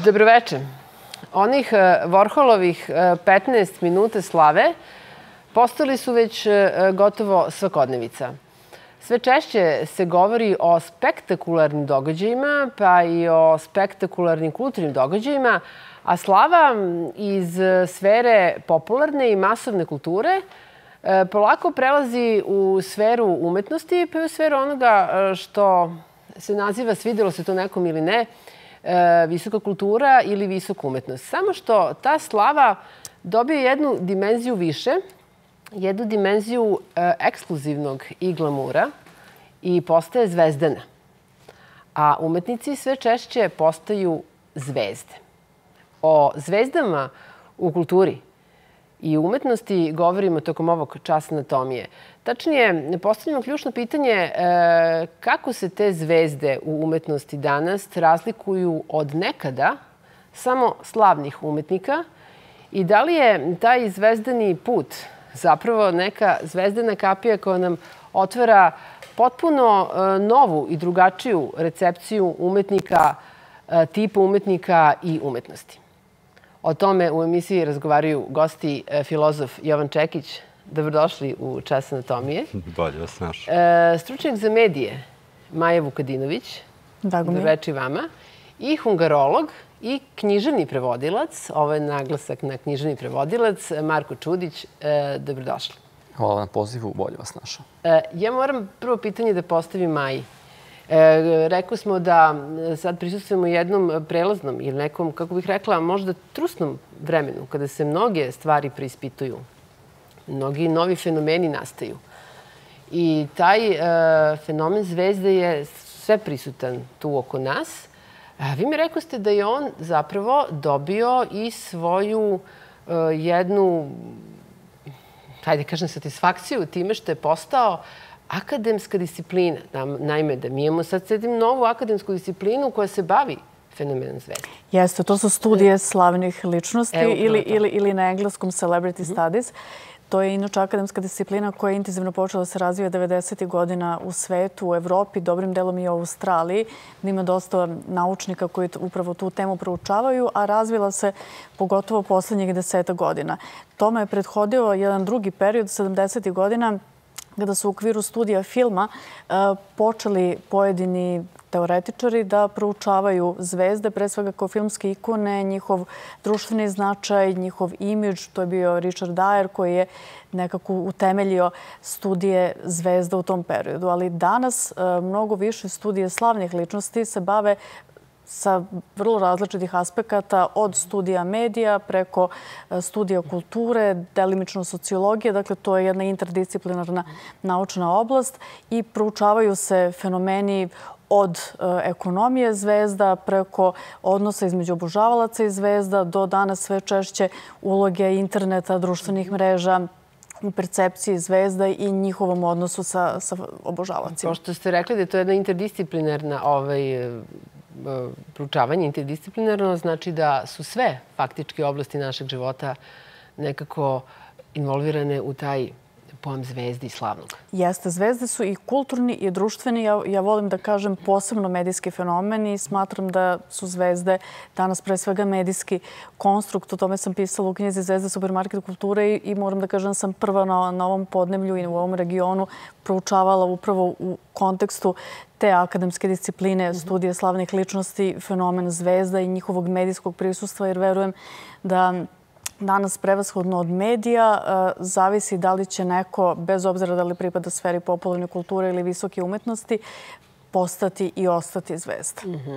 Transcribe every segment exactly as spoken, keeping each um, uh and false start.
Dobroveče. Onih Warholovih petnaest minuta slave postali su već gotovo svakodnevica. Sve češće se govori o spektakularnim događajima, pa i o spektakularnim kulturnim događajima, a slava iz sfere popularne i masovne kulture polako prelazi u sferu umetnosti, pa i u sferu onoga što se naziva, svidelo se to nekom ili ne, visoka kultura ili visoka umetnost. Samo što ta slava dobije jednu dimenziju više, jednu dimenziju ekskluzivnog i glamura i postaje zvezdana. A umetnici sve češće postaju zvezde. O zvezdama u kulturi i umetnosti govorimo tokom ovog časa anatomije. Tačnije, postavljamo ključno pitanje kako se te zvezde u umetnosti danas razlikuju od nekada samo slavnih umetnika i da li je taj zvezdani put zapravo neka zvezdana kapija koja nam otvara potpuno novu i drugačiju recepciju umetnika, tipa umetnika i umetnosti. O tome u emisiji razgovaraju gosti filozof Jovan Čekić. Dobrodošli u Čas anatomije. Bolje vas naš. Stručnjak za medije Maja Vukadinović. Dobroveče i vama. I hungarolog i književni prevodilac, ovo je naglasak na književni prevodilac, Marko Čudić. Dobrodošli. Hvala na pozivu, bolje vas našao. Ja moram prvo pitanje da postavim Maji. Rekli smo da sad prisustujemo jednom prelaznom ili nekom, kako bih rekla, možda trusnom vremenu, kada se mnoge stvari preispituju. Mnogi novi fenomeni nastaju. I taj fenomen zvezde je sve prisutan tu oko nas. Vi mi rekli ste da je on zapravo dobio i svoju jednu, hajde kažem, satisfakciju time što je postao akademska disciplina. Naime, da mi imamo sad sedim novu akademsku disciplinu koja se bavi fenomenom zvezde. Jeste, to su studije slavnih ličnosti ili na engleskom celebrity studies. To je inače akademska disciplina koja je intenzivno počela da se razvija devedesetih godina u svetu, u Evropi, dobrim delom i u Australiji. Ima dosta naučnika koji upravo tu temu proučavaju, a razvila se pogotovo poslednjih deseta godina. Tome je prethodio jedan drugi period, sedamdesetih godina, kada su u okviru studija filma počeli pojedini teoretičari da proučavaju zvezde, pre svega kao filmske ikone, njihov društveni značaj, njihov imidž. To je bio Richard Dyer koji je nekako utemeljio studije zvezda u tom periodu. Ali danas mnogo više studije slavnih ličnosti se bave sa vrlo različitih aspekata, od studija medija preko studija kulture, delimično sociologije. Dakle, to je jedna interdisciplinarna naučna oblast i proučavaju se fenomeni od ekonomije zvezda preko odnosa između obožavalaca i zvezda do danas sve češće uloge interneta, društvenih mreža u percepciji zvezda i njihovom odnosu sa obožavacima. Pošto ste rekli da je to jedna interdisciplinarna proučavanje, interdisciplinarno, znači da su sve faktički oblasti našeg života nekako involvirane u taj pojam zvezdi i slavnog. Jeste, zvezde su i kulturni i društveni. Ja volim da kažem posebno medijski fenomen i smatram da su zvezde danas pre svega medijski konstrukt. O tome sam pisala u knjizi Zvezde supermarket kulture i moram da kažem da sam prva na ovom podneblju i u ovom regionu proučavala upravo u kontekstu te akademske discipline, studije slavnih ličnosti, fenomen zvezda i njihovog medijskog prisustva, jer verujem da danas prevashodno od medija zavisi da li će neko, bez obzira da li pripada sferi popularne kulture ili visoke umetnosti, postati i ostati zvezda.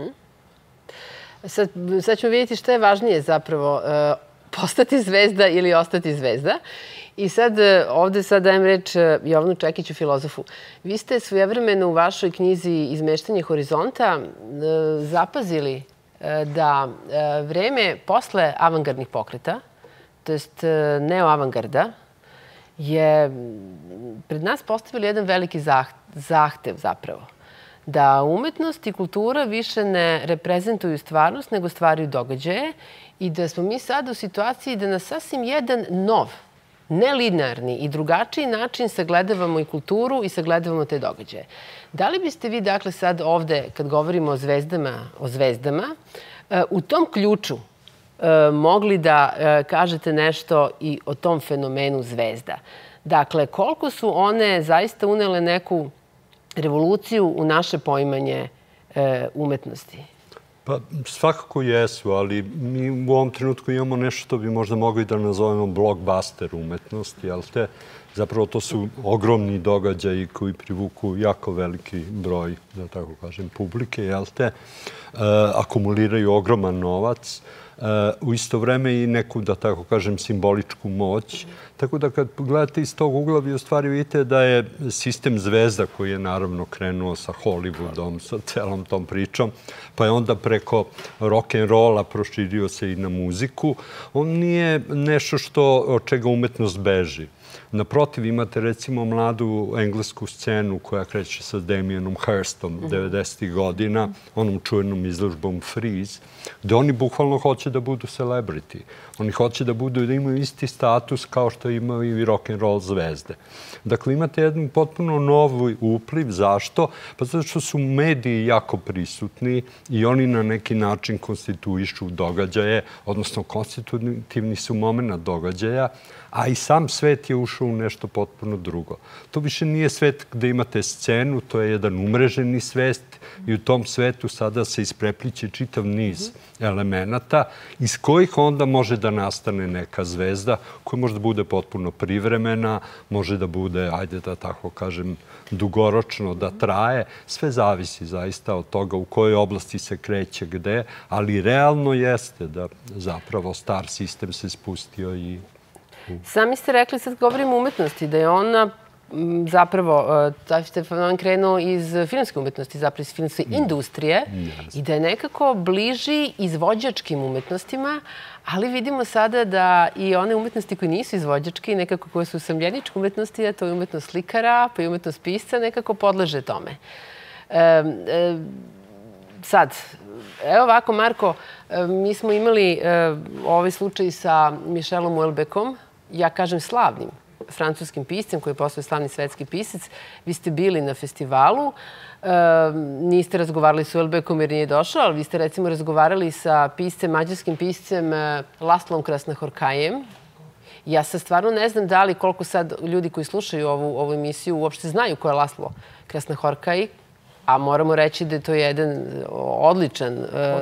Sad ćemo vidjeti što je važnije zapravo, postati zvezda ili ostati zvezda. I sad ovde sad dajem reč Jovanu Čekiću, filozofu. Vi ste svojevremeno u vašoj knjizi Izmeštanje horizonta zapazili da vreme posle avangardnih pokreta, to jest neoavangarda, je pred nas postavili jedan veliki zahtev zapravo. Da umetnost i kultura više ne reprezentuju stvarnost, nego stvaraju događaje i da smo mi sada u situaciji da na sasvim jedan nov, nelinearni i drugačiji način sagledavamo i kulturu i sagledavamo te događaje. Da li biste vi, dakle, sad ovde, kad govorimo o zvezdama, o zvezdama, U tom ključu mogli da kažete nešto i o tom fenomenu zvezda. Dakle, koliko su one zaista unele neku revoluciju u naše poimanje umetnosti? Pa svakako jesu, ali mi u ovom trenutku imamo nešto što bi možda mogli da nazovemo blockbuster umetnosti, jel te? Zapravo to su ogromni događaji koji privuku jako veliki broj, da tako kažem, publike, jel te? Akumuliraju ogroman novac, u isto vreme i neku, da tako kažem, simboličku moć. Tako da kad gledate iz tog ugla, vi u stvari vidite da je sistem zvezda koji je naravno krenuo sa Hollywoodom, sa celom tom pričom, pa je onda preko rock'n'rolla proširio se i na muziku. On nije nešto što, od čega umetnost beži. Naprotiv, imate recimo mladu englesku scenu koja kreće sa Damianom Hirstom devedesetih godina, onom čuvenom izložbom Freeze, gde oni bukvalno hoće da budu celebrity. Oni hoće da budu, da imaju isti status kao što imaju i rock'n'roll zvezde. Dakle, imate jedan potpuno novi upliv. Zašto? Pa zato što su mediji jako prisutni i oni na neki način konstituišu događaje, odnosno konstitutivni su moment događaja, a i sam svet je ušao u nešto potpuno drugo. To više nije svet gde imate scenu, to je jedan umreženi svet i u tom svetu sada se isprepliće čitav niz elemenata iz kojih onda može da nastane neka zvezda koja možda bude potpuno privremena, može da bude, ajde da tako kažem, dugoročno da traje. Sve zavisi zaista od toga u kojoj oblasti se kreće gde, ali realno jeste da zapravo star sistem se spustio i... Sami ste rekli, sad govorimo o umetnosti, da je ona zapravo, taj fenomen krenuo iz filmske umetnosti, zapravo iz filmske industrije i da je nekako bliži izvođačkim umetnostima, ali vidimo sada da i one umetnosti koje nisu izvođačke i nekako koje su usamljeničke umetnosti, a to je umetnost slikara, pa i umetnost pisca, nekako podleže tome. Sad, evo ovako, Marko, mi smo imali ovaj slučaj sa Michelom Houellebecqom, ja kažem slavnim francuskim piscem koji je postao slavni svetski pisac. Vi ste bili na festivalu, niste razgovarali s Houellebecqom jer nije došao, ali vi ste recimo razgovarali sa piscem, mađarskim piscem Laszlom Krasznahorkajem. Ja sad stvarno ne znam da li koliko sad ljudi koji slušaju ovu emisiju uopšte znaju ko je Laszlo Krasznahorkaj, a moramo reći da je to jedan odličan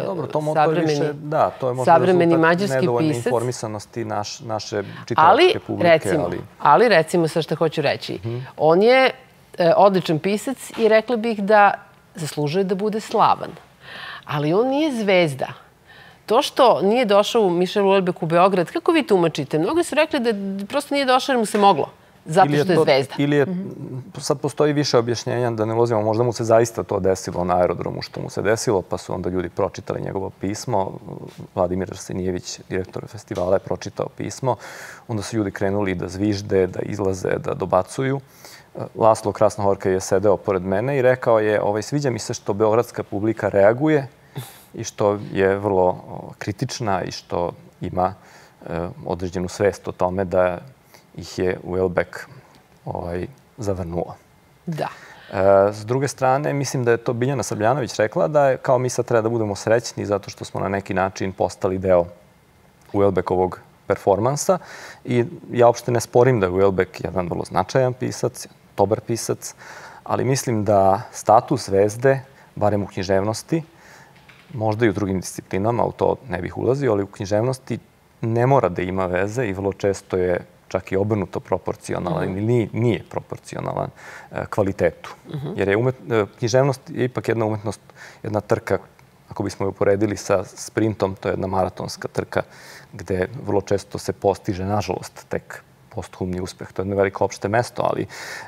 savremeni mađarski pisac. Nedovoljne informisanosti naše čitalačke publike. Ali recimo sad što hoću reći, on je odličan pisac i rekla bih da zaslužuje da bude slavan. Ali on nije zvezda. To što nije došao Michel Houellebecq u Beograd, kako vi tumačite? Mnogi su rekli da prosto nije došao jer mu se moglo. Zato što je zvezda. Ili je, sad postoji više objašnjenja da ne ulazimo, možda mu se zaista to desilo na aerodromu što mu se desilo, pa su onda ljudi pročitali njegovo pismo. Vladimir Arsenijević, direktor festivala, je pročitao pismo. Onda su ljudi krenuli da zvižde, da izlaze, da dobacuju. Laszlo Krasznahorkaj je sedeo pored mene i rekao je, sviđa mi se što beogradska publika reaguje i što je vrlo kritična i što ima određenu svest o tome da ih je Houellebecq zavrnuo. Da. S druge strane, mislim da je to Biljana Srbljanović rekla da je kao mi sad treba da budemo srećni zato što smo na neki način postali deo Houellebecqovog performansa i ja uopšte ne sporim da je Houellebecq jedan vrlo značajan pisac, dobar pisac, ali mislim da status zvezde, barem u književnosti, možda i u drugim disciplinama, u to ne bih ulazio, ali u književnosti ne mora da ima veze i vrlo često je čak i obrnuto proporcionalan ili nije proporcionalan kvalitetu. Jer je književnost ipak jedna umetnost, jedna trka, ako bismo je uporedili sa sprintom, to je jedna maratonska trka gde vrlo često se postiže, nažalost, tek posthumni uspeh. To je jedno veliko opšte mesto, ali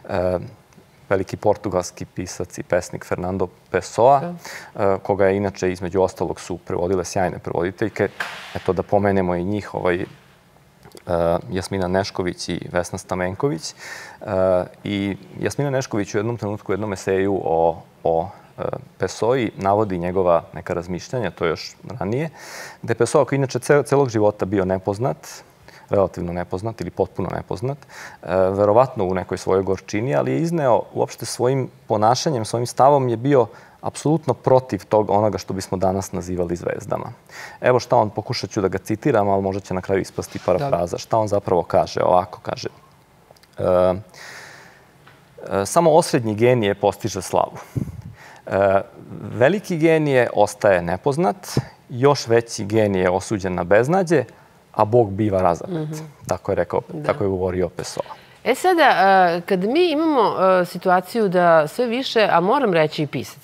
veliki portugalski pisac i pesnik Fernando Pessoa, koga je inače između ostalog su prevodile sjajne prevoditeljke. Eto da pomenemo i njih, Jasmina Nešković i Vesna Stamenković. I Jasmina Nešković u jednom trenutku u jednom eseju o Pessoi navodi njegova neka razmišljanja, to je još ranije, gde je Pessoa, koji inače celog života bio nepoznat, relativno nepoznat ili potpuno nepoznat, verovatno u nekoj svojoj gorčini, ali je izneo uopšte svojim ponašanjem, svojim stavom je bio apsolutno protiv toga onoga što bismo danas nazivali zvezdama. Evo šta on, pokušat ću da ga citiram, ali možda će na kraju ispasti parafraza. Šta on zapravo kaže? Ovako kaže. Samo osrednji genije postiže slavu. Veliki genije ostaje nepoznat, još veći genije je osuđen na beznađe, a Bog biva razapet. Tako je rekao, tako je govorio Pessoa. E sada, kad mi imamo situaciju da sve više, a moram reći i pisac,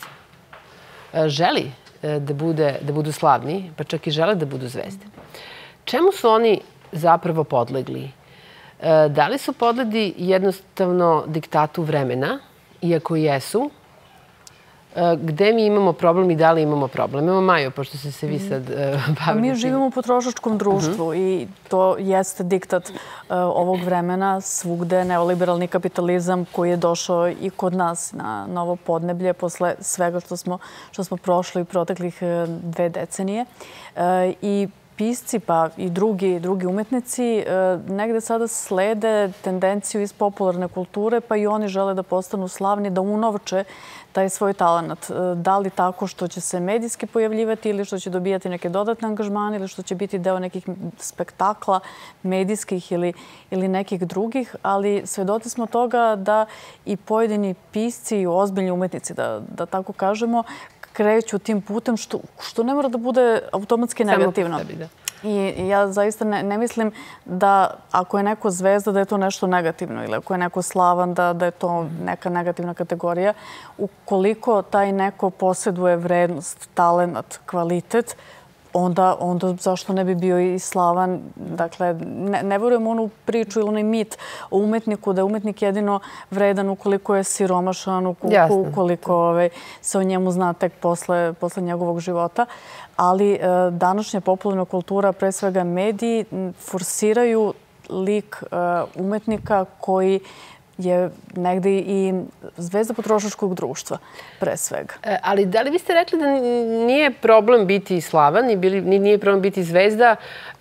želi da budu slavni, pa čak i žele da budu zvezde. Čemu su oni zapravo podlegli? Da li su podlegli jednostavno diktatu vremena, iako jesu, gde mi imamo problem i da li imamo problem? Evo Majo, pošto ste se vi sad bavili. Mi živimo u potrošačkom društvu i to jeste diktat ovog vremena. Svugde neoliberalni kapitalizam koji je došao i kod nas na novo podneblje posle svega što smo prošli proteklih dve decenije. I pisci pa i drugi umetnici negde sada slede tendenciju iz popularne kulture, pa i oni žele da postanu slavni, da unovče taj svoj talent. Da li tako što će se medijski pojavljivati ili što će dobijati neke dodatne angažmane ili što će biti deo nekih spektakla medijskih ili nekih drugih, ali svedoci smo toga da i pojedini pisci i ozbiljni umetnici, da tako kažemo, kreću tim putem, što ne mora da bude automatski negativno. I ja zaista ne mislim da ako je neko zvezda da je to nešto negativno ili ako je neko slavan da je to neka negativna kategorija. Ukoliko taj neko posjeduje vrednost, talent, kvalitet, onda zašto ne bi bio i slavan? Dakle, ne verujem onu priču ili onaj mit o umetniku, da je umetnik jedino vredan ukoliko je siromašan, ukoliko se o njemu zna tek posle njegovog života. Ali današnja popularna kultura, pre svega mediji, forsiraju lik umetnika koji je negde i zvezda potrošačkog društva, pre svega. Ali da li biste rekli da nije problem biti slavan i nije problem biti zvezda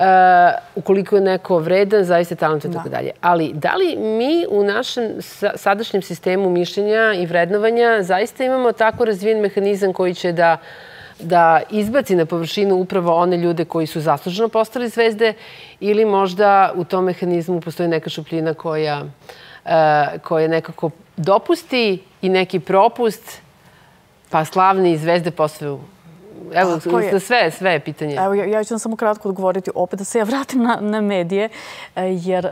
ukoliko je neko vredan, zaista talent i tako dalje. Ali da li mi u našem sadašnjem sistemu mišljenja i vrednovanja zaista imamo tako razvijen mehanizam koji će da da izbaci na površinu upravo one ljude koji su zasluženo postali zvezde ili možda u tom mehanizmu postoji neka šupljina koja koje nekako dopusti i neki propust, pa slavni zvezde postaju. Evo, sve, sve je pitanje. Evo, ja ću vam samo kratko odgovoriti. Opet da se ja vratim na medije, jer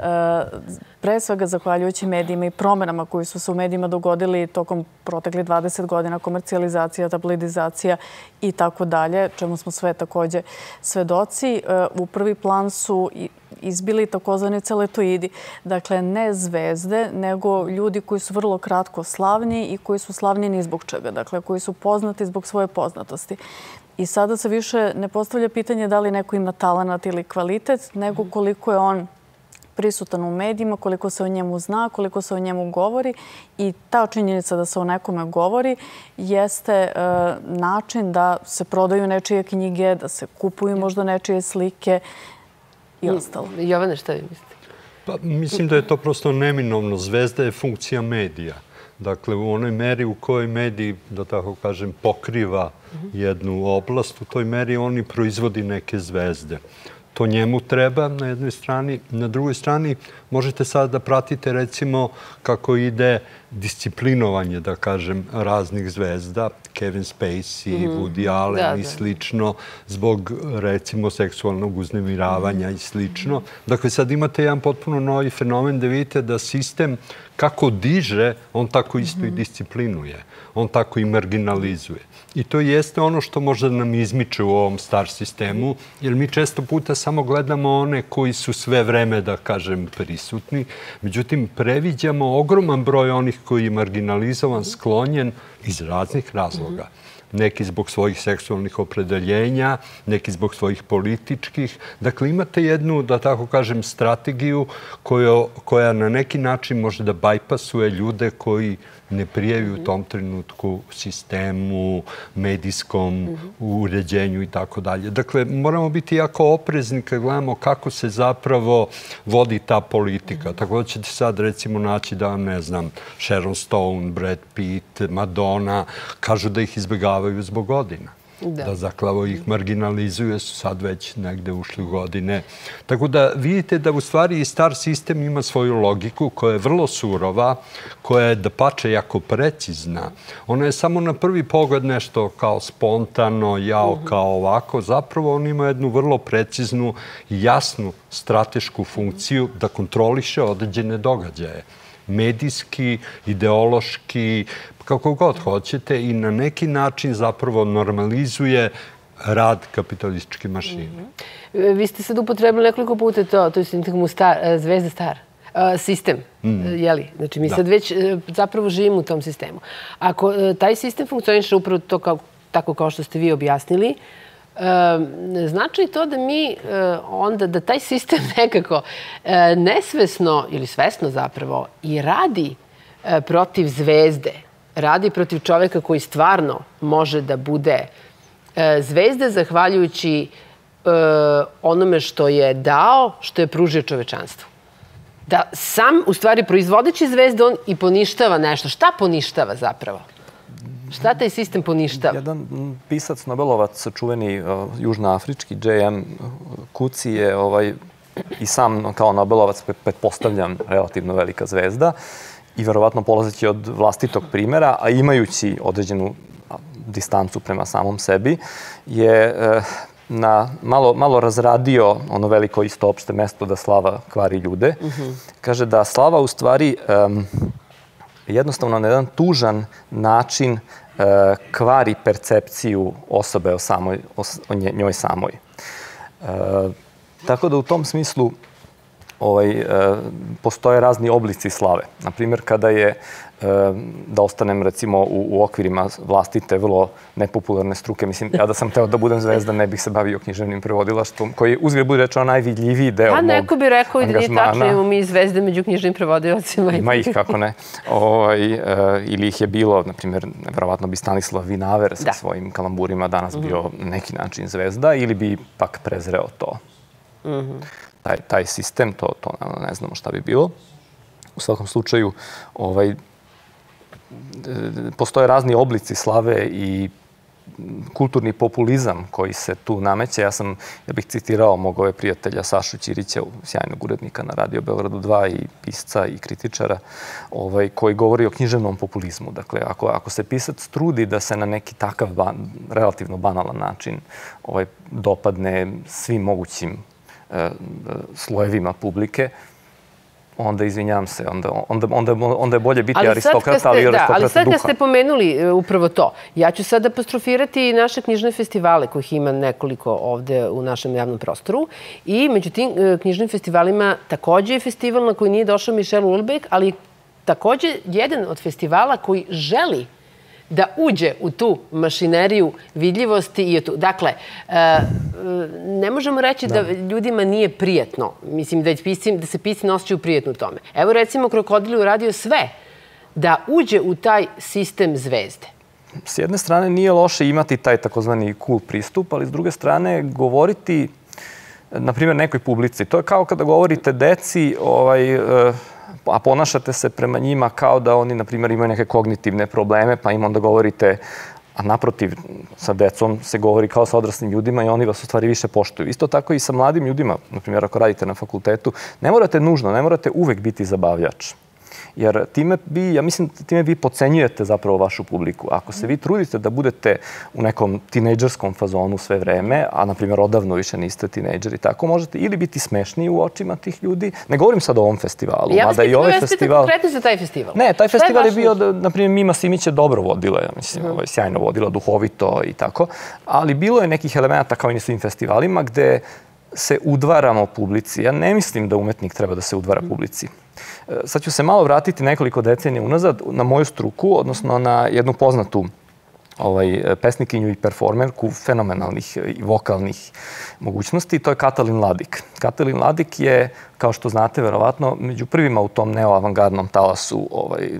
pre svega zahvaljujući medijima i promenama koji su se u medijima dogodili tokom protekli dvadeset godina, komercijalizacija, tabloidizacija i tako dalje, čemu smo sve takođe svedoci, u prvi plan su izbili takozvani celetoidi. Dakle, ne zvezde, nego ljudi koji su vrlo kratko slavni i koji su slavni ni zbog čega. Dakle, koji su poznati zbog svoje poznatosti. I sada se više ne postavlja pitanje da li neko ima talent ili kvalitet, nego koliko je on prisutan u medijima, koliko se o njemu zna, koliko se o njemu govori. I ta činjenica da se o nekome govori jeste način da se prodaju nečije knjige, da se kupuju možda nečije slike i ostalo. Jovane, šta vi mislite? Pa, mislim da je to prosto neminovno. Zvezda je funkcija medija. Dakle, u onoj meri u kojoj medij, da tako kažem, pokriva jednu oblast, u toj meri oni proizvodi neke zvezde. To njemu treba na jednoj strani. Na drugoj strani možete sad da pratite recimo kako ide disciplinovanje, da kažem, raznih zvezda, Kevin Spacey, Woody Allen i slično, zbog recimo seksualnog uznemiravanja i slično. Dakle, sad imate jedan potpuno novi fenomen gde vidite da sistem kako diže, on tako isto i disciplinuje. On tako i marginalizuje. I to jeste ono što možda nam izmiče u ovom star sistemu, jer mi često puta samo gledamo one koji su sve vreme, da kažem, prisutni. Međutim, previđamo ogroman broj onih koji je marginalizovan, sklonjen iz raznih razloga. Neki zbog svojih seksualnih opredeljenja, neki zbog svojih političkih. Dakle, imate jednu, da tako kažem, strategiju koja na neki način može da bajpasuje ljude koji ne prijavaju u tom trenutku sistemu, medijskom uređenju i tako dalje. Dakle, moramo biti jako oprezni kad gledamo kako se zapravo vodi ta politika. Tako da ćete sad recimo naći da, ne znam, Sharon Stone, Brad Pitt, Madonna, kažu da ih izbjegavaju završavaju zbog godina. Da zaklavo ih marginalizuje, su sad već negde ušli u godine. Tako da vidite da u stvari i star sistem ima svoju logiku koja je vrlo surova, koja je da pače jako precizna. Ona je samo na prvi pogled nešto kao spontano, jao, kao ovako. Zapravo on ima jednu vrlo preciznu i jasnu stratešku funkciju da kontroliše određene događaje. Medijski, ideološki, kako god hoćete, i na neki način zapravo normalizuje rad kapitalističke mašine. Vi ste sad upotrebili nekoliko puta to, to je sintagmu zvezda star, sistem, jeli? Znači, mi sad već zapravo živimo u tom sistemu. Ako taj sistem funkcioniše upravo tako kao što ste vi objasnili, znači to da mi onda, da taj sistem nekako nesvesno ili svesno zapravo i radi protiv zvezde, radi protiv čoveka koji stvarno može da bude zvezda zahvaljujući onome što je dao, što je pružio čovečanstvu. Da sam, u stvari, proizvodeći zvezde, on i poništava nešto. Šta poništava zapravo? Šta taj sistem poništava? Jedan pisac, Nobelovac, čuveni južnoafrički, J M Kuci je i sam kao Nobelovac, pretpostavljam, relativno velika zvezda i verovatno polazeći od vlastitog primjera, a imajući određenu distancu prema samom sebi, je malo razradio ono veliko isto opšte mesto da slava kvari ljude. Kaže da slava u stvari jednostavno na jedan tužan način kvari percepciju osobe o njoj samoj. Tako da u tom smislu postoje razni oblici slave. Naprimjer, kada je, da ostanem recimo u okvirima vlastite, vrlo nepopularne struke, mislim, ja da sam teo da budem zvezda, ne bih se bavio književnim prevodilaštvom, koji uzgled bude rečeno najvidljiviji deo mog angažmana. A neko bi rekao i da nije tačno, imamo mi zvezde među književnim prevodilacima. Ima ih, kako ne. Ili ih je bilo, na primjer, verovatno bi Stanislav Vinaver sa svojim kalamburima danas bio na neki način zvezda, ili bi pak prezreo to. Taj sistem, to ne znamo šta bi bilo. U svakom slučaju, postoje razni oblici slave i kulturni populizam koji se tu nameće. Ja sam, ja bih citirao mog ove prijatelja Sašu Ćirića, sjajnog urednika na Radio Beogradu dva i pisca i kritičara, koji govori o književnom populizmu. Dakle, ako se pisac trudi da se na neki takav relativno banalan način dopadne svim mogućim slojevima publike, onda, izvinjam se, onda je bolje biti aristokrata, ali i aristokrata duha. Ali sad kad ste pomenuli upravo to, ja ću sad apostrofirati naše knjižne festivale, kojih ima nekoliko ovde u našem javnom prostoru, i među tim knjižnim festivalima takođe je festival na koji nije došao Michel Houellebecq, ali takođe jedan od festivala koji želi da uđe u tu mašineriju vidljivosti. Dakle, ne možemo reći da ljudima nije prijatno. Mislim da se pisci ne osjećaju prijatno u tome. Evo recimo Krokodil je uradio sve da uđe u taj sistem zvezde. S jedne strane nije loše imati taj takozvani cool pristup, ali s druge strane govoriti, na primjer, nekoj publici. To je kao kada govorite deci, a ponašate se prema njima kao da oni, na primjer, imaju neke kognitivne probleme, pa im onda govorite, a naprotiv, sa decom se govori kao sa odraslim ljudima i oni vas u stvari više poštuju. Isto tako i sa mladim ljudima, na primjer, ako radite na fakultetu, ne morate nužno, ne morate uvek biti zabavljač. Jer time vi, ja mislim, time vi podcenjujete zapravo vašu publiku. Ako se vi trudite da budete u nekom tinejdžerskom fazonu sve vreme, a, na primjer, odavno više niste tinejdžeri, tako možete ili biti smešniji u očima tih ljudi. Ne govorim sad o ovom festivalu. Ja vas pitam konkretno za taj festival. Ne, taj festival je bio, na primjer, Mima Simić je dobro vodila, ja mislim, sjajno vodila, duhovito i tako. Ali bilo je nekih elemenata, kao i na svim festivalima, gde se udvaramo publici. Ja ne mislim da umetnik treba da se udvara publici. Sad ću se malo vratiti nekoliko decenija unazad na moju struku, odnosno na jednu poznatu pesnikinju i performerku fenomenalnih i vokalnih mogućnosti. To je Katalin Ladik. Katalin Ladik je, kao što znate, verovatno, među prvima u tom neoavangardnom talasu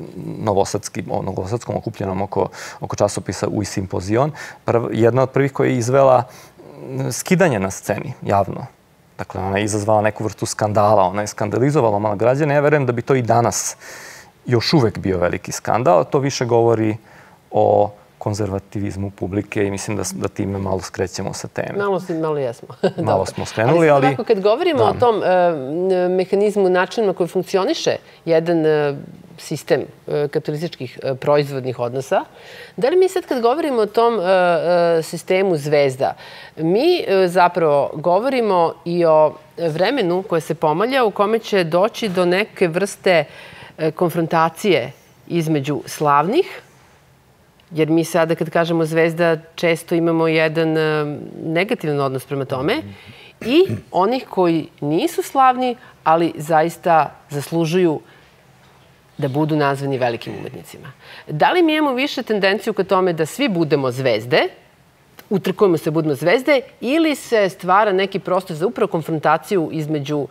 novosadskom okupljenom oko časopisa Uj Simpozion. Jedna od prvih koja je izvela skidanje na sceni, javno. Dakle, ona je izazvala neku vrstu skandala, ona je skandalizovala malo građane. Ja verujem da bi to i danas još uvek bio veliki skandal. To više govori o konzervativizmu publike i mislim da time malo skrećemo sa teme. Malo, malo jesmo. Malo smo skrenuli, ali... Ali kad govorimo o tom mehanizmu, načinu na koji funkcioniše jedan sistem kapitalističkih proizvodnih odnosa, da li mi sad kad govorimo o tom sistemu zvezda, mi zapravo govorimo i o vremenu koje se pomalja u kome će doći do neke vrste konfrontacije između slavnih, jer mi sada kad kažemo zvezda često imamo jedan negativan odnos prema tome, i onih koji nisu slavni, ali zaista zaslužuju da budu nazvani velikim umetnicima. Da li mi imamo više tendenciju ka tome da svi budemo zvezde, utrkujemo se budemo zvezde, ili se stvara neki prostor za upravo konfrontaciju između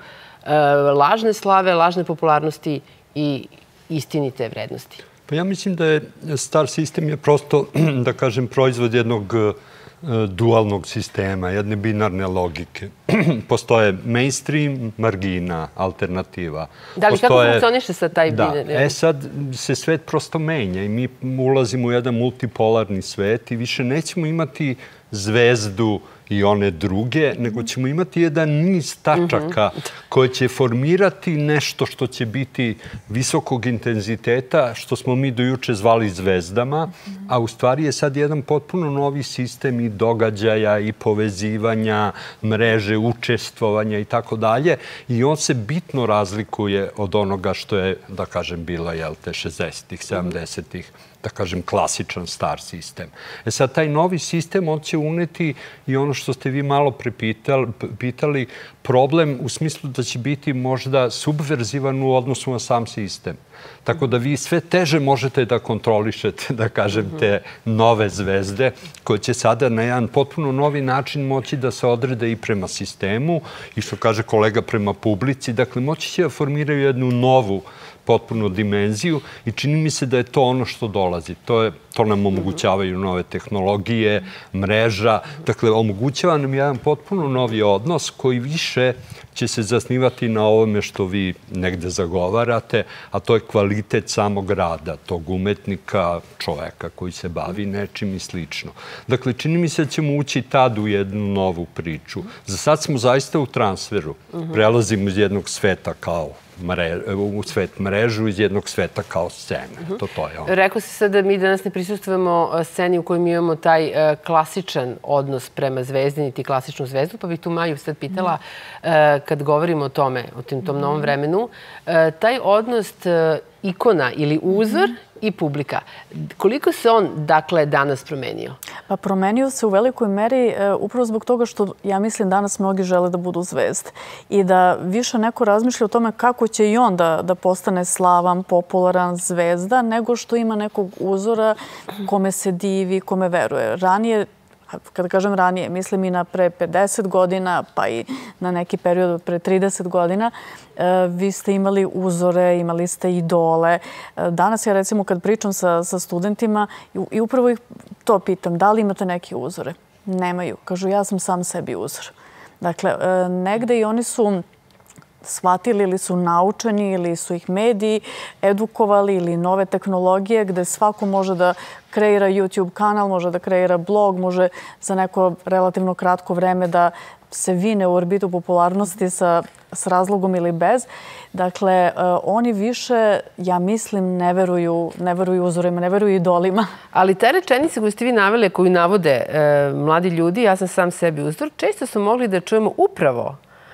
lažne slave, lažne popularnosti i istinite vrednosti? Pa ja mislim da je star sistem je prosto, da kažem, proizvod jednog dualnog sistema, jedne binarne logike. Postoje mainstream, margina, alternativa. Da li kako funkcioniše sad taj binarni? Da. E sad se svet prosto menja i mi ulazimo u jedan multipolarni svet i više nećemo imati zvezdu i one druge, nego ćemo imati jedan niz tačaka koje će formirati nešto što će biti visokog intenziteta, što smo mi dojuče zvali zvezdama, a u stvari je sad jedan potpuno novi sistem i događaja i povezivanja, mreže, učestvovanja i tako dalje. I on se bitno razlikuje od onoga što je, da kažem, bila, jel te, šezdesetih, sedamdesetih, da kažem, klasičan star sistem. E sad, taj novi sistem, on će uneti i ono što ste vi malo prepitali, problem u smislu da će biti možda subverzivan u odnosu na sam sistem. Tako da vi sve teže možete da kontrolišete, da kažem, te nove zvezde koje će sada na jedan potpuno novi način moći da se odrede i prema sistemu i što kaže kolega prema publici. Dakle, moći će da formiraju jednu novu potpuno dimenziju i čini mi se da je to ono što dolazi. To, je, to nam omogućavaju nove tehnologije, mreža. Dakle, omogućava nam jedan potpuno novi odnos koji više će se zasnivati na ovome što vi negde zagovarate, a to je kvalitet samog rada, tog umetnika, čoveka koji se bavi nečim i slično. Dakle, čini mi se da ćemo ući tad u jednu novu priču. Za sad smo zaista u transferu. Prelazimo iz jednog sveta kao u svet mrežu, iz jednog sveta kao scene. To, to je ono. Rekao si sad da mi danas ne prisustujemo sceni u kojoj mi imamo taj klasičan odnos prema zvezdi, niti klasičnu zvezdu, pa bih tu Maju sad pitala, kad govorimo o tome, o tom novom vremenu, taj odnos ikona ili uzor i publika. Koliko se on, dakle, danas promenio? Pa promenio se u velikoj meri upravo zbog toga što, ja mislim, danas mnogi žele da budu zvezde. I da više neko razmišlja o tome kako će i on da, da postane slavan, popularan, zvezda, nego što ima nekog uzora kome se divi, kome veruje. Ranije, kada kažem ranije, mislim i na pre pedeset godina, pa i na neki period pre trideset godina, vi ste imali uzore, imali ste idole. Danas ja, recimo, kad pričam sa, sa studentima i upravo ih to pitam, da li imate neke uzore? Nemaju. Kažu, ja sam sam sebi uzor. Dakle, negde i oni su shvatili ili su naučeni ili su ih mediji edukovali ili nove tehnologije gde svako može da kreira YouTube kanal, može da kreira blog, može za neko relativno kratko vreme da se vine u orbitu popularnosti sa, s razlogom ili bez. Dakle, oni više, ja mislim, ne veruju, ne veruju uzorima, ne veruju idolima. Ali te rečenice koje ste vi naveli, koju navode e, mladi ljudi, ja sam sam sebi uzor, često su mogli da čujemo upravo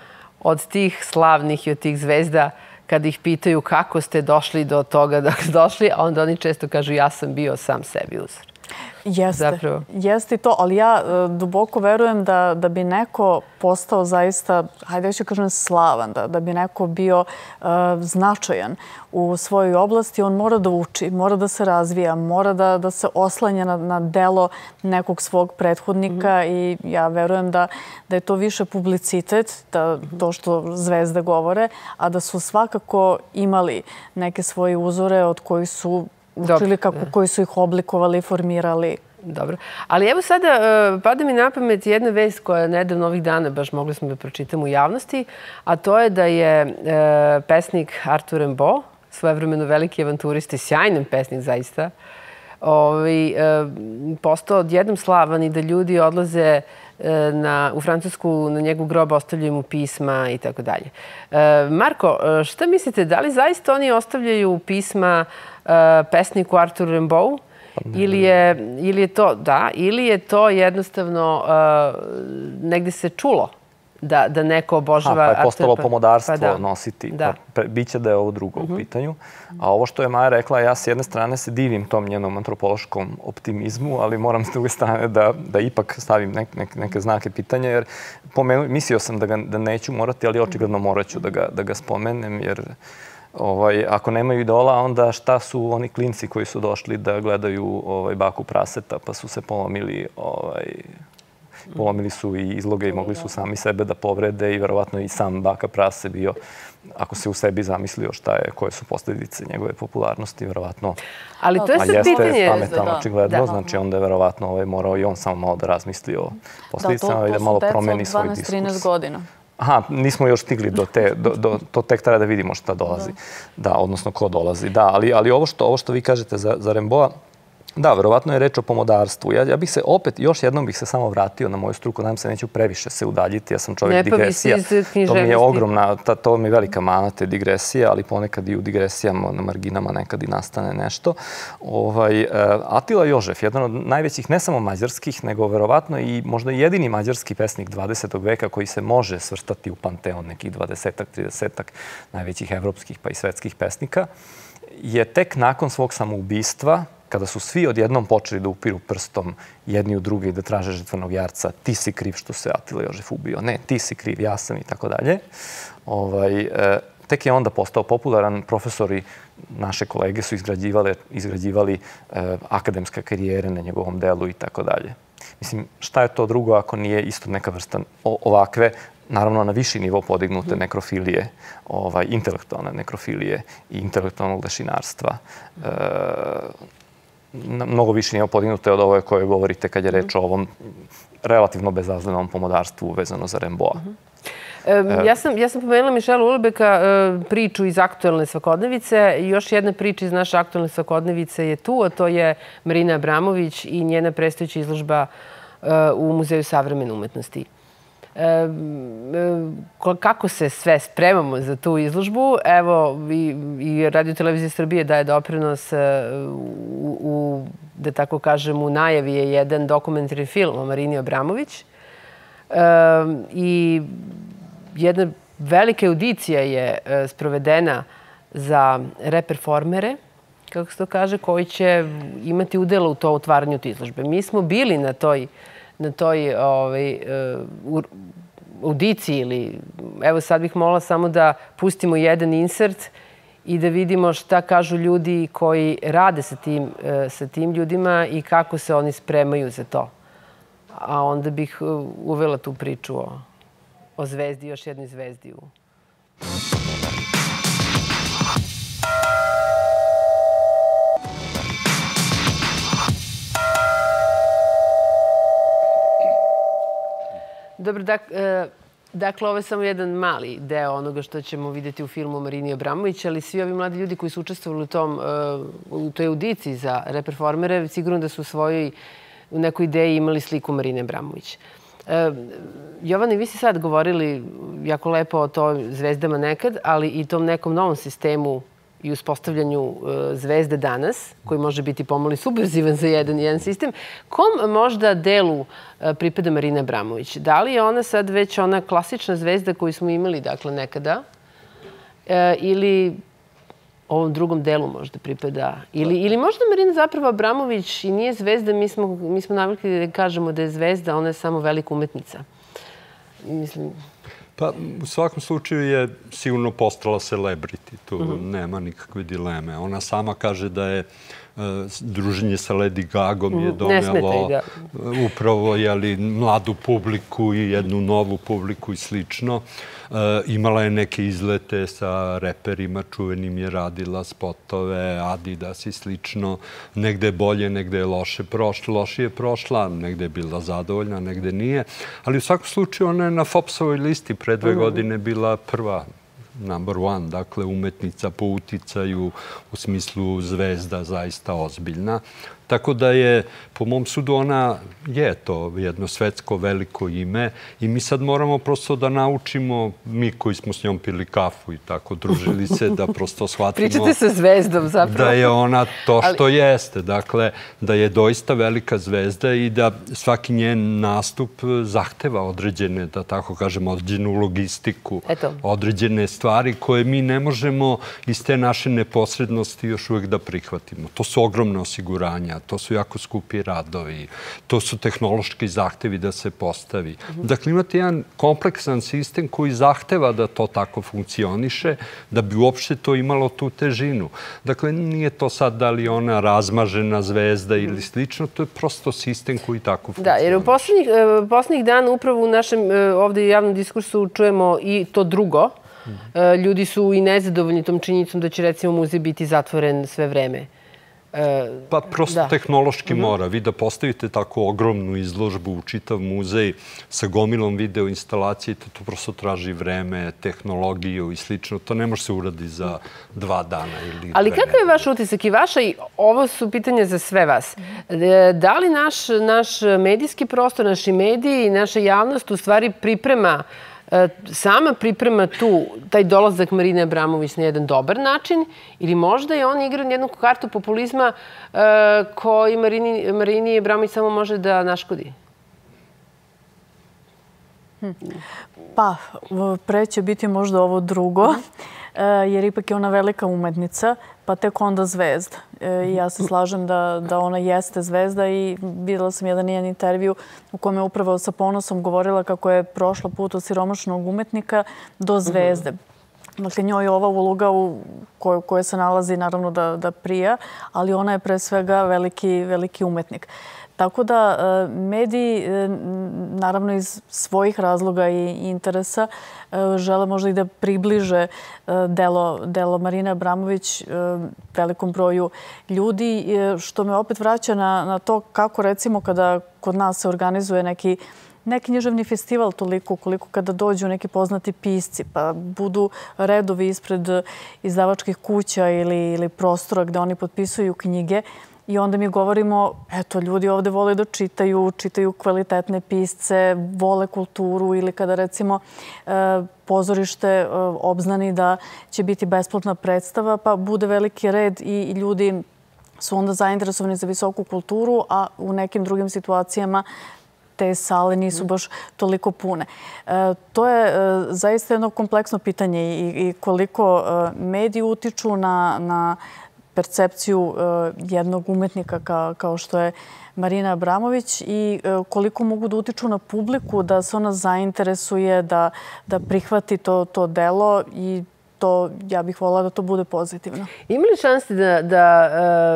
od tih slavnih i od tih zvezda kada ih pitaju kako ste došli do toga da ste došli, a onda oni često kažu ja sam bio sam sebi uzor. Jeste, jeste i to, ali ja duboko verujem da, da bi neko postao zaista, hajde ću kažem, slavan, da, da bi neko bio uh, značajan u svojoj oblasti, on mora da uči, mora da se razvija, mora da, da se oslanja na, na delo nekog svog prethodnika mm-hmm. i ja verujem da, da je to više publicitet, da, to što zvezde govore, a da su svakako imali neke svoje uzore od kojih su učili kako, koji su ih oblikovali, formirali. Dobro. Ali evo sada pada mi na pamet jedna vest koja je nedavno ovih dana, baš mogli smo da pročitamo u javnosti, a to je da je pesnik Arthur Rimbaud, svojevremeno veliki avanturista i sjajan pesnik zaista, postao odjednom slavan i da ljudi odlaze u Francusku, na njegov grob ostavljaju mu pisma i tako dalje. Marko, šta mislite, da li zaista oni ostavljaju pisma pesniku Arturu Rimbaud? Ili je to, da, ili je to jednostavno negde se čulo da neko obožava... Pa je postalo pomodarstvo nositi. Biće da je ovo drugo u pitanju. A ovo što je Maja rekla, ja s jedne strane se divim tom njenom antropološkom optimizmu, ali moram s druge strane da ipak stavim neke znake pitanja, jer mislio sam da neću morati, ali očigledno morat ću da ga spomenem, jer ako nemaju idola, onda šta su oni klinci koji su došli da gledaju Baku praseta, pa su se polomili polomili su i izloge i mogli su sami sebe da povrede i verovatno i sam Baka prase bio, ako se u sebi zamislio šta je, koje su posljedice njegove popularnosti, verovatno. Ali to je sad pitanje. A jeste pametan, očigledno, znači onda je verovatno morao i on samo malo da razmisli o posljedicama i da malo promeni svoj diskurs. Da, to su deca od dvanaest trinaest godina. Aha, nismo još stigli do te, to tek treba da vidimo šta dolazi. Da, odnosno ko dolazi. Da, ali ovo što vi kažete za Rimbaуда, da, verovatno je reč o pomodarstvu. Ja bih se opet, još jednom bih se samo vratio na moju struku, nadam se neću previše se udaljiti, ja sam čovjek digresija. To mi je ogromna, to mi je velika mana te digresije, ali ponekad i u digresijama na marginama nekad i nastane nešto. Atila Jožef, jedan od najvećih, ne samo mađarskih, nego verovatno i možda jedini mađarski pesnik dvadesetog veka koji se može svrstati u panteon nekih dvadesetak, tridesetak najvećih evropskih pa i svetskih pesnika, je tek nakon svog samoubistva, kada su svi odjednom počeli da upiru prstom jedni u druge i da traže žrtvenog jarca, ti si kriv što se Atila Jožef ubio, ne, ti si kriv, ja sam i tako dalje. Tek je onda postao popularan. Profesori, naše kolege su izgrađivali akademske karijere na njegovom delu i tako dalje. Mislim, šta je to drugo ako nije isto neka vrsta ovakve, naravno na viši nivo podignute nekrofilije, intelektualne nekrofilije i intelektualnog lešinarstva. Mnogo više nivo podignute od ove koje govorite kad je reč o ovom relativno bezazlenom pomodarstvu vezano za Rimbaуда. Ja sam pomenula Mišela Ulbeka, priču iz aktuelne svakodnevice. Još jedna priča iz naše aktuelne svakodnevice je tu, a to je Marina Abramović i njena predstojeća izložba u Muzeju savremene umetnosti. Kako se sve spremamo za tu izložbu? Evo, i Radio Televizija Srbije daje doprinos u, da tako kažem, u najavi je jedan dokumentarni film o Marini Abramović. I jedna velika audicija je sprovedena za reperformere, kako se to kaže, koji će imati udjela u to otvaranju te izložbe. Mi smo bili na toj na toj audiciji ili, evo sad bih molila samo da pustimo jedan insert i da vidimo šta kažu ljudi koji rade sa tim ljudima i kako se oni spremaju za to. A onda bih uvela tu priču o zvezdi, još jednoj zvezdi u... Dobro, dakle, ovo je samo jedan mali deo onoga što ćemo vidjeti u filmu Marini Abramović, ali svi ovi mladi ljudi koji su učestvovali u toj audiciji za reperformere, sigurno da su u svojoj u nekoj ideji imali sliku Marine Abramović. Jovana, vi ste sad govorili jako lepo o toj zvezdama nekad, ali i tom nekom novom sistemu i uspostavljanju zvezde danas, koji može biti pomalo subverzivan za jedan sistem. Kom možda delu pripada Marina Abramović? Da li je ona sad već ona klasična zvezda koju smo imali dakle nekada? Ili ovom drugom delu možda pripada? Ili možda Marina zapravo Abramović i nije zvezda, mi smo navikli da kažemo da je zvezda, ona je samo velika umetnica. Mislim... Pa, u svakom slučaju je sigurno postala celebrity, tu nema nikakve dileme. Ona sama kaže da je druženje sa Lady Gagom je donelo upravo mladu publiku i jednu novu publiku i slično. Imala je neke izlete sa reperima, čuvenim je radila spotove, Adidas i slično. Negde je bolje, negde je loše prošla, lošije prošla, negde je bila zadovoljna, negde nije. Ali u svakom slučaju ona je na Forbesovoj listi pre dve godine bila prva number one, dakle umetnica po uticaju u smislu zvezda zaista ozbiljna. Tako da je, po mom sudu, ona je to jedno svetsko veliko ime i mi sad moramo prosto da naučimo, mi koji smo s njom pili kafu i tako družili se, da prosto shvatimo... Pričate sa zvezdom zapravo. Da je ona to što jeste. Dakle, da je doista velika zvezda i da svaki njen nastup zahteva određene, da tako kažemo, određenu logistiku, određene stvari koje mi ne možemo iz te naše neposrednosti još uvek da prihvatimo. To su ogromne osiguranja, to su jako skupi radovi, to su tehnološki zahtevi da se postavi. Dakle, imate jedan kompleksan sistem koji zahteva da to tako funkcioniše, da bi uopšte to imalo tu težinu. Dakle, nije to sad da li ona razmažena zvezda ili slično, to je prosto sistem koji tako funkcioniše. Da, jer u poslednjih dana upravo u našem ovde javnom diskursu čujemo i to drugo. Ljudi su i nezadovoljni tom činjenicom da će, recimo, muzej biti zatvoren sve vreme. Pa prosto tehnološki mora. Vi da postavite tako ogromnu izložbu u čitav muzej sa gomilom video instalacije, to prosto traži vreme, tehnologiju i slično. To ne može se uraditi za dva dana ili... Ali kakav je vaš utisak i vaša, i ovo su pitanja za sve vas, da li naš medijski prostor, naši mediji i naša javnost u stvari priprema sama priprema tu taj dolazak Marine Abramović na jedan dobar način ili možda je on igra jednu kartu populizma koji Marini Abramović samo može da naškodi? Pa, pre će biti možda ovo drugo, jer ipak je ona velika umetnica, pa tek onda zvezda. Ja se slažem da ona jeste zvezda i videla sam jedan njen intervju u kome je upravo sa ponosom govorila kako je prošla put od siromašnog umetnika do zvezde. Dakle, njoj je ova uloga u kojoj se nalazi naravno da prija, ali ona je pre svega veliki umetnik. Tako da mediji, naravno iz svojih razloga i interesa, žele možda i da približe delo Marine Abramović velikom broju ljudi, što me opet vraća na to kako, recimo, kada kod nas se organizuje neki neki književni festival toliko koliko kada dođu neki poznati pisci, pa budu redovi ispred izdavačkih kuća ili prostora gde oni potpisuju knjige. I onda mi govorimo, eto, ljudi ovde vole da čitaju, čitaju kvalitetne pisce, vole kulturu ili kada, recimo, pozorište obznani da će biti besplatna predstava, pa bude veliki red i ljudi su onda zainteresovani za visoku kulturu, a u nekim drugim situacijama te sale nisu baš toliko pune. To je zaista jedno kompleksno pitanje i koliko mediji utiču na percepciju jednog umetnika kao što je Marina Abramović i koliko mogu da utiču na publiku, da se ona zainteresuje, da prihvati to delo i to, ja bih voljela da to bude pozitivno. Ima li šanse da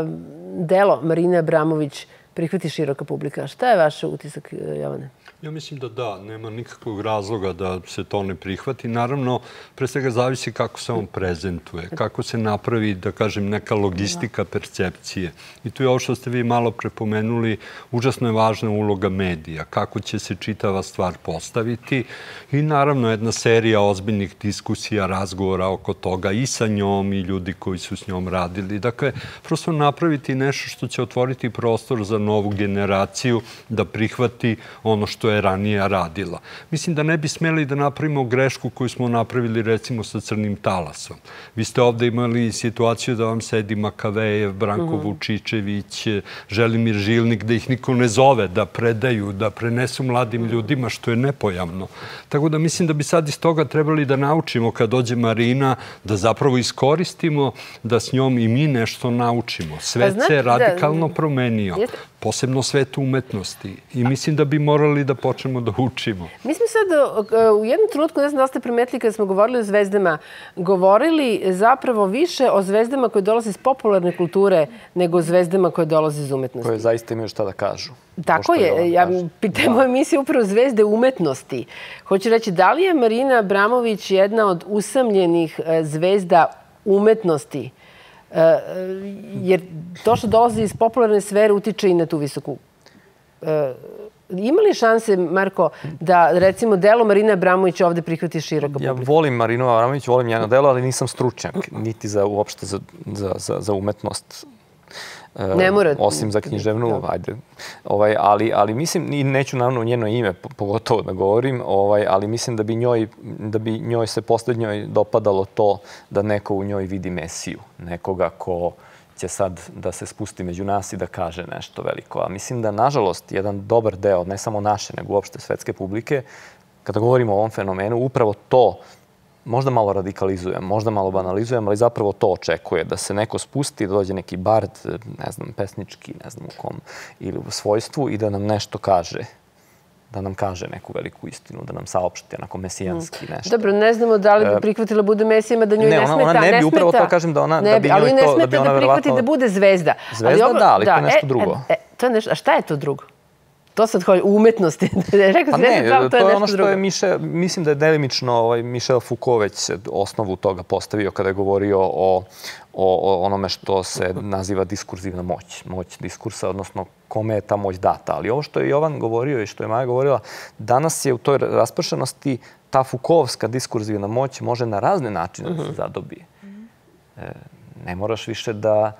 delo Marine Abramović prihvati široka publika? Šta je vaš utisak, Jovane? Ja mislim da da, nema nikakvog razloga da se to ne prihvati. Naravno, pre svega zavisi kako se on prezentuje, kako se napravi, da kažem, neka logistika percepcije. I tu je ovo što ste vi malo prepomenuli, užasno je važna uloga medija, kako će se čitava stvar postaviti i naravno jedna serija ozbiljnih diskusija, razgovora oko toga i sa njom i ljudi koji su s njom radili. Dakle, prosto napraviti nešto što će otvoriti prostor za novu generaciju da prihvati ono što je ranije radila. Mislim da ne bi smeli da napravimo grešku koju smo napravili recimo sa Crnim talasom. Vi ste ovde imali situaciju da vam sedi Makavejev, Branko Vučičević, Želimir Žilnik, da ih niko ne zove, da predaju, da prenesu mladim ljudima, što je nepojamno. Tako da mislim da bi sad iz toga trebali da naučimo kad dođe Marina, da zapravo iskoristimo, da s njom i mi nešto naučimo. Svet se radikalno promenio. Posebno svet umetnosti. I mislim da bi morali da počnemo da učimo. Mi smo sad u jednom trenutku, ne znam da ste primetili kada smo govorili o zvezdama, govorili zapravo više o zvezdama koje dolaze iz popularne kulture nego o zvezdama koje dolaze iz umetnosti. Koje zaista imaju šta da kažu. Tako je. Ja pitam moja emisija upravo zvezde umetnosti. Hoću reći, da li je Marina Abramović jedna od usamljenih zvezda umetnosti? Jer to što dolazi iz popularne sfere utiče i na tu visoku Ima li šanse, Marko, da recimo delo Marine Abramović ovde prihvati široka publika? Ja volim Marinu Abramović, volim njeno delo, ali nisam stručnjak, niti za uopšte za, za, za, za umetnost. Ne mora. Osim za književnu, ajde. Ovaj, ali, ali mislim, i neću naravno u njeno ime pogotovo da govorim, ovaj, ali mislim da bi, njoj, da bi njoj se poslednjoj dopadalo to da neko u njoj vidi Mesiju. Nekoga ko će sad da se spusti među nas i da kaže nešto veliko. A mislim da, nažalost, jedan dobar deo, ne samo naše, nego uopšte svetske publike, kada govorimo o ovom fenomenu, upravo to možda malo radikalizujem, možda malo banalizujem, ali zapravo to očekuje, da se neko spusti, da dođe neki bard, ne znam, pesnički, ne znam u kom, ili u svojstvu i da nam nešto kaže. Da nam kaže neku veliku istinu, da nam saopšti onako mesijanski nešto. Dobro, ne znamo da li bi prihvatila bude mesijama, da njoj ne smeta. Ne, ona ne bi, upravo to kažem da ona, da bi njoj to, da bi ona verovatno... Ali ne smeta da prihvati da bude zvezda. Zvezda, da, ali to je nešto drugo. A šta je to drugo? To sad hoće u umetnosti. Pa ne, to je ono što je Mišel, mislim da je delimično Mišel Foucault već osnovu toga postavio kada je govorio o o onome što se naziva diskurzivna moć, moć diskursa, odnosno kome je ta moć data. Ali ovo što je Jovan govorio i što je Maja govorila, danas je u toj raspršenosti ta Foucaultska diskurzivna moć može na razne načine da se zadobije. Ne moraš više da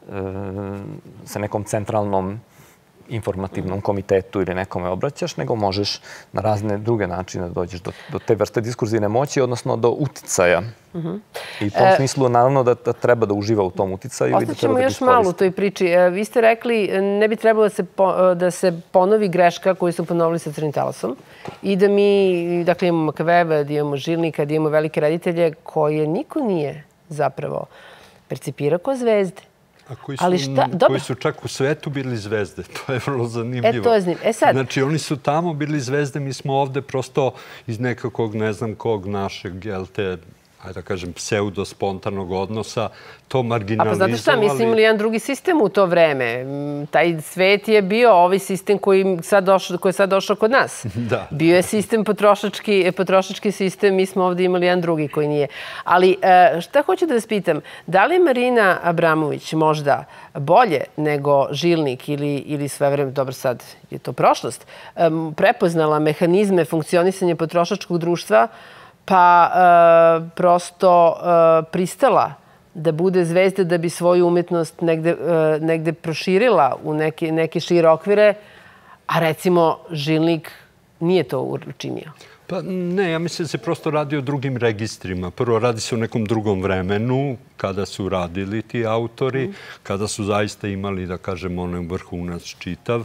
se nekom centralnom informativnom komitetu ili nekome obraćaš, nego možeš na razne druge načine da dođeš do, do te vrste diskurzivne moći, odnosno do uticaja. Uh-huh. I u tom e, smislu, naravno, da, da treba da uživa u tom uticaju. Ostaćemo još malo u toj priči. Vi ste rekli, ne bi trebalo da se, po, da se ponovi greška koju su ponovili sa Crnim talasom i da mi, dakle, imamo Makaveva, da imamo Žilnika, da imamo velike reditelje koje niko nije zapravo percipirao kao zvezde. A koji su, Ali šta, koji su čak u svetu bili zvezde. To je vrlo zanimljivo. E, to je zanimljivo. E sad... Znači, oni su tamo bili zvezde, mi smo ovde prosto iz nekakvog, ne znam kog našeg, jel te, ajde da kažem, pseudo-spontanog odnosa, to marginalizovali. A pa znate šta, mi smo imali jedan drugi sistem u to vreme. Taj svet je bio ovaj sistem koji, sad došao, koji je sad došao kod nas. Da. Bio je sistem potrošački, potrošački sistem, mi smo ovde imali jedan drugi koji nije. Ali šta hoću da vas pitam, da li je Marina Abramović možda bolje nego Žilnik ili, ili sve vreme, dobro sad je to prošlost, prepoznala mehanizme funkcionisanja potrošačkog društva, pa e, prosto e, pristala da bude zvezda da bi svoju umetnost negde, e, negde proširila u neke, neke šire okvire, a recimo Žilnik nije to učinio. Pa ne, ja mislim da se prosto radi o drugim registrima. Prvo, radi se o nekom drugom vremenu, kada su radili ti autori, kada su zaista imali, da kažem, onaj vrhunac čitav.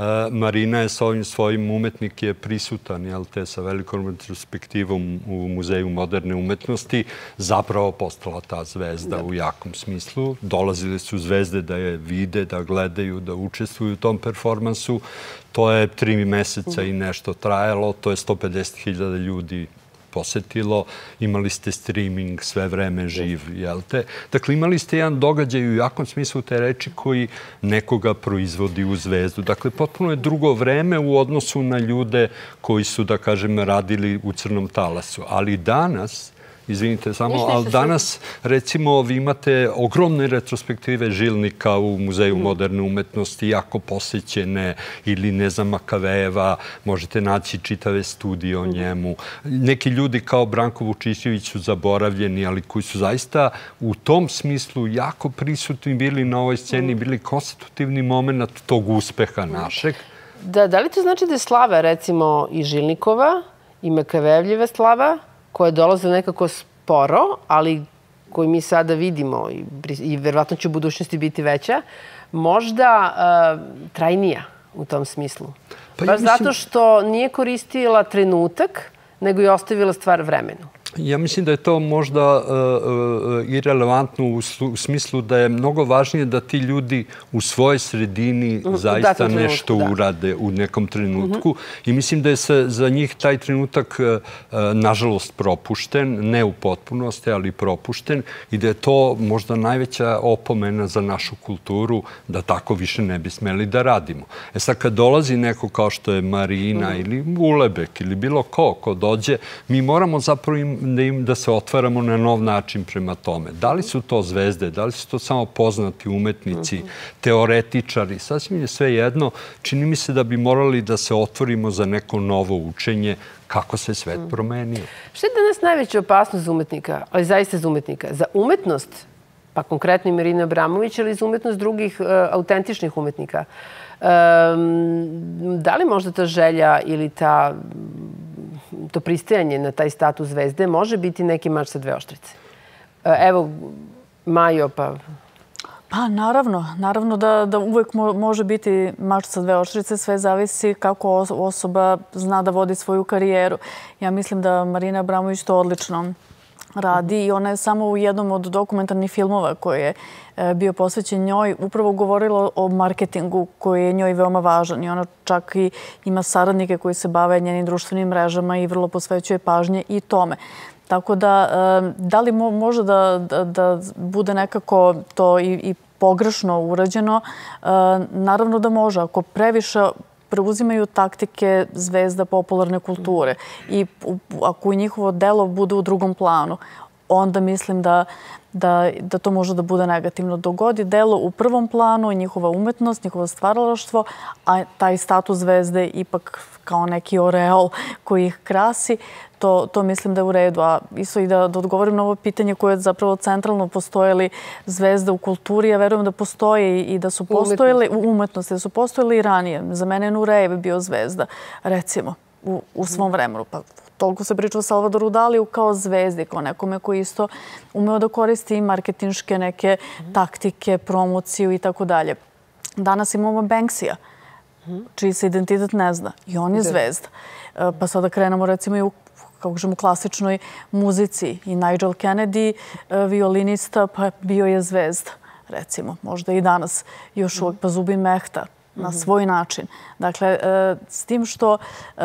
Marina je s ovim svojim umetnik je prisutan, jel te, sa velikom retrospektivom u Muzeju moderne umetnosti, zapravo postala ta zvezda u jakom smislu. Dolazile su zvezde da je vide, da gledaju, da učestvuju u tom performansu. To je tri meseca i nešto trajalo, to je sto pedeset hiljada ljudi posetilo, imali ste streaming sve vreme živ, jel te? Dakle, imali ste jedan događaj u jakom smislu te reči koji nekoga proizvodi u zvezdu. Dakle, potpuno je drugo vreme u odnosu na ljude koji su, da kažem, radili u Crnom talasu. Ali danas, izvinite samo, ali danas, recimo, vi imate ogromne retrospektive Žilnika u Muzeju moderne umetnosti, jako posećene, ili, ne znam, Makaveva, možete naći čitave studije o njemu. Neki ljudi kao Branko Vučićević su zaboravljeni, ali koji su zaista u tom smislu jako prisutni bili na ovoj sceni, bili konstitutivni moment tog uspeha našeg. Da, da li to znači da je slava, recimo, i Žilnikova, i Makavevljeva slava, koje dolaze nekako sporo, ali koji mi sada vidimo i, i verovatno će u budućnosti biti veća, možda uh, trajnija u tom smislu. Pa ja mislim... Zato što nije koristila trenutak, nego je ostavila stvar vremenu. Ja mislim da je to možda uh, uh, irelevantno u, u smislu da je mnogo važnije da ti ljudi u svojoj sredini uh, zaista nešto da. urade u nekom trenutku. Uh-huh. I mislim da je se, za njih taj trenutak, uh, nažalost, propušten, ne u potpunosti, ali propušten, i da je to možda najveća opomena za našu kulturu da tako više ne bi smeli da radimo. E sad, kad dolazi neko kao što je Marina uh-huh. ili Ulebek ili bilo ko ko dođe, mi moramo zapravo im da se otvaramo na nov način prema tome. Da li su to zvezde, da li su to samo poznati umetnici, teoretičari, sasvim je sve jedno. Čini mi se da bi morali da se otvorimo za neko novo učenje kako se svet promenio. Šta je danas najveća opasnost za umetnika, ali zaista za umetnika? Za umetnost, pa konkretno i Marina Abramović, ali i za umetnost drugih autentičnih umetnika. Da li možda ta želja ili ta, to pristajanje na taj status zvezde može biti neki mač sa dve oštrice? Evo, Majo, pa... Pa naravno, naravno da, da uvek mo, može biti mač sa dve oštrice, sve zavisi kako osoba zna da vodi svoju karijeru. Ja mislim da Marina Abramović to odlično radi i ona je samo u jednom od dokumentarnih filmova koji je bio posvećen njoj upravo govorila o marketingu koji je njoj veoma važan i ona čak i ima saradnike koji se bave njenim društvenim mrežama i vrlo posvećuje pažnje i tome. Tako da, da li može da, da, da bude nekako to i, i pogrešno urađeno? Naravno da može. Ako previše preuzimaju taktike zvezda popularne kulture i ako i njihovo delo bude u drugom planu, onda mislim da, da, da to može da bude negativno. Dogodi delo u prvom planu, njihova umetnost, njihovo stvaralaštvo, a taj status zvezde ipak kao neki oreol koji ih krasi, to, to mislim da je u redu. A isto i da, da odgovorim na ovo pitanje koje je zapravo centralno postojali zvezde u kulturi. Ja verujem da postoje i da su postojali u umetnosti, da su postojali i ranije. Za mene je Nurejev bio zvezda, recimo, u, u svom vremenu. Pa toliko se priča o Salvadoru Daliju kao zvezdi, kao nekome koji isto umeo da koristi i marketinške neke taktike, promociju i tako dalje. Danas imamo Banksija, čiji se identitet ne zna. I on je zvezda. Pa sada krenemo recimo i u kako kažemo, klasičnoj muzici. I Nigel Kennedy, violinista, pa bio je zvezda, recimo. Možda i danas još uvijek, pa Zubin Mehta na svoj način. Dakle, s tim što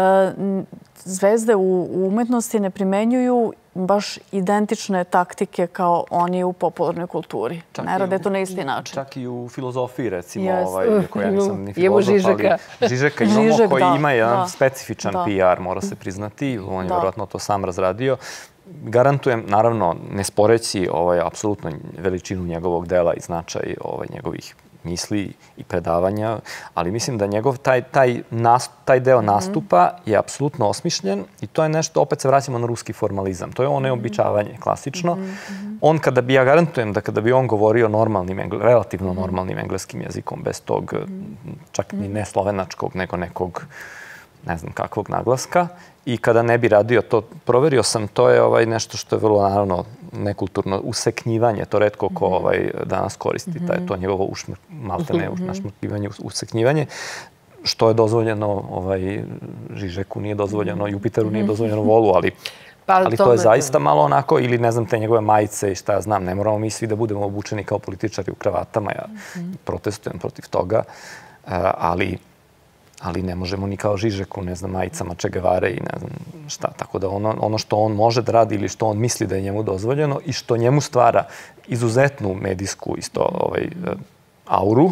zvezde u umetnosti ne primenjuju baš identične taktike kao oni u popularnoj kulturi. Ne rade to na isti način. Čak i u filozofiji, recimo, koja nisam ni filozof, Žižeka. ali Žižeka imamo koji ima jedan specifičan P R, mora se priznati. On je vjerojatno to sam razradio. Garantujem, naravno, ne sporeći apsolutno veličinu njegovog dela i značaj njegovih misli i predavanja, ali mislim da njegov taj, taj, nas, taj deo nastupa je apsolutno osmišljen i to je nešto, opet se vraćamo na ruski formalizam. To je ono neobičavanje, klasično. On, kada bi, ja garantujem da kada bi on govorio normalnim, relativno normalnim engleskim jezikom, bez tog, čak ni ne slovenačkog, nego nekog, ne znam kakvog naglaska, i kada ne bi radio to, proverio sam, to je ovaj nešto što je vrlo, naravno, nekulturno useknjivanje, to retko ko ovaj, danas koristi, taj, to njegovo ušmr, maltene našmrkivanje, useknjivanje, što je dozvoljeno ovaj, Žižeku, nije dozvoljeno, Jupiteru nije dozvoljeno Volu, ali, pa, ali to je zaista malo onako, ili ne znam, te njegove majice i šta ja znam, ne moramo mi svi da budemo obučeni kao političari u kravatama, ja protestujem protiv toga, ali ali ne možemo ni kao Žižeku, ne znam, majicama Che Guevare i ne znam šta. Tako da ono, ono što on može da radi ili što on misli da je njemu dozvoljeno i što njemu stvara izuzetnu medijsku isto ovaj, auru,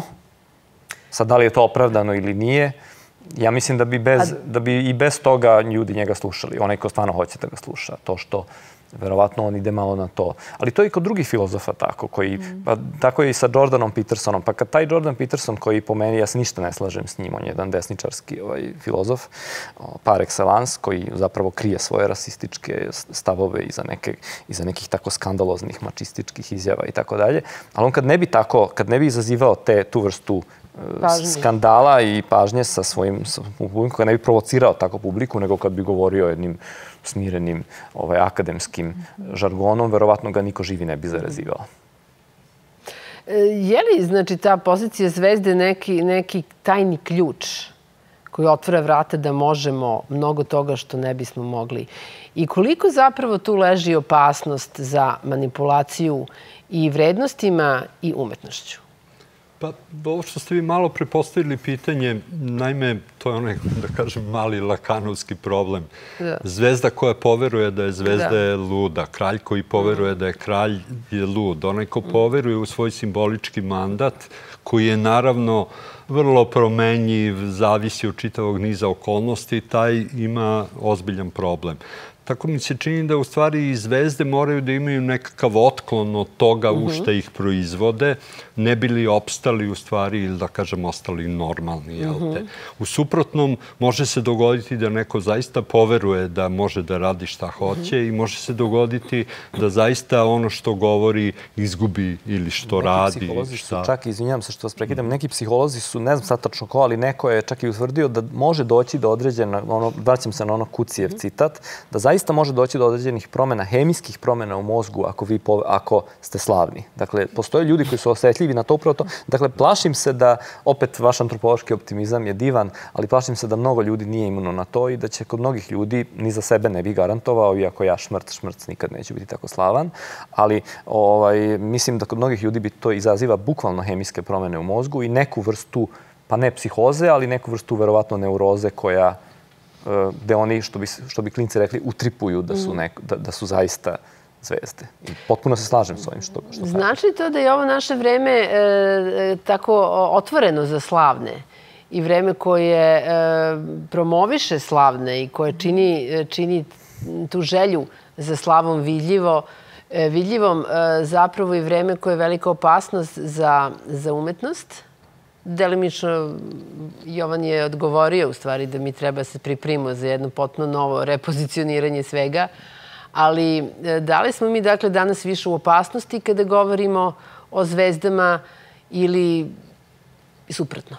sad da li je to opravdano ili nije, ja mislim da bi, bez, da bi i bez toga ljudi njega slušali. Onaj ko stvarno hoće da ga sluša. To što verovatno on ide malo na to. Ali to je i kod drugih filozofa tako, koji, pa, tako je i sa Jordanom Petersonom. Pa kad taj Jordan Peterson, koji po meni, ja se ništa ne slažem s njim, on je jedan desničarski ovaj, filozof, par excellence, koji zapravo krije svoje rasističke stavove iza, neke, iza nekih tako skandaloznih mačističkih izjava i tako dalje. Ali on kad ne bi tako, kad ne bi izazivao te, tu vrstu pažnje. Skandala i pažnje sa svojim publikom, kad ne bi provocirao tako publiku, nego kad bi govorio jednim smirenim ovaj, akademskim žargonom, verovatno ga niko živi ne bi zarezivao. Je li, znači, ta pozicija zvezde neki, neki tajni ključ koji otvara vrata da možemo mnogo toga što ne bismo mogli? I koliko zapravo tu leži opasnost za manipulaciju i vrednostima i umetnošću? Pa, ovo što ste vi malo prepostavili pitanje, naime, to je onaj, da kažem, mali lakanovski problem. Da. Zvezda koja poveruje da je zvezda da. je luda, kralj koji poveruje da je kralj je lud, onaj ko poveruje u svoj simbolički mandat, koji je naravno vrlo promenjiv, zavisi od čitavog niza okolnosti, taj ima ozbiljan problem. tako mi se čini da u stvari i zvezde moraju da imaju nekakav otklon od toga u šta ih proizvode, ne bili opstali u stvari ili da kažem ostali normalni, jel te? U suprotnom može se dogoditi da neko zaista poveruje da može da radi šta hoće i može se dogoditi da zaista ono što govori izgubi ili što radi. Neki psiholozi su čak, izvinjam se što vas prekidam, neki psiholozi su, ne znam sad tačno ko, ali neko je čak i utvrdio da može doći do određena, vraćam se na ono Kucijev citat, da zaista može doći do određenih promjena, hemijskih promjena u mozgu ako, vi, ako ste slavni. Dakle, postoje ljudi koji su osetljivi na to upravo to. Dakle, plašim se da, opet, vaš antropološki optimizam je divan, ali plašim se da mnogo ljudi nije imuno na to i da će kod mnogih ljudi, ni za sebe ne bi garantovao, iako ja šmrc, šmrc nikad neću biti tako slavan, ali ovaj, mislim da kod mnogih ljudi bi to izaziva bukvalno hemijske promjene u mozgu i neku vrstu, pa ne psihoze, ali neku vrstu verovatno neuroze koja gde oni, što bi, što bi klinci rekli, utripuju da su, neko, da, da su zaista zvezde. I potpuno se slažem s ovim što, što Znači li to da je ovo naše vreme e, tako otvoreno za slavne i vreme koje e, promoviše slavne i koje čini, čini tu želju za slavom vidljivo, e, vidljivom e, zapravo i vreme koje je velika opasnost za, za umetnost? Delimično Jovan je odgovorio u stvari da mi treba se pripremimo za jedno potpuno novo repozicioniranje svega, ali da li smo mi dakle danas više u opasnosti kada govorimo o zvezdama ili suprotno?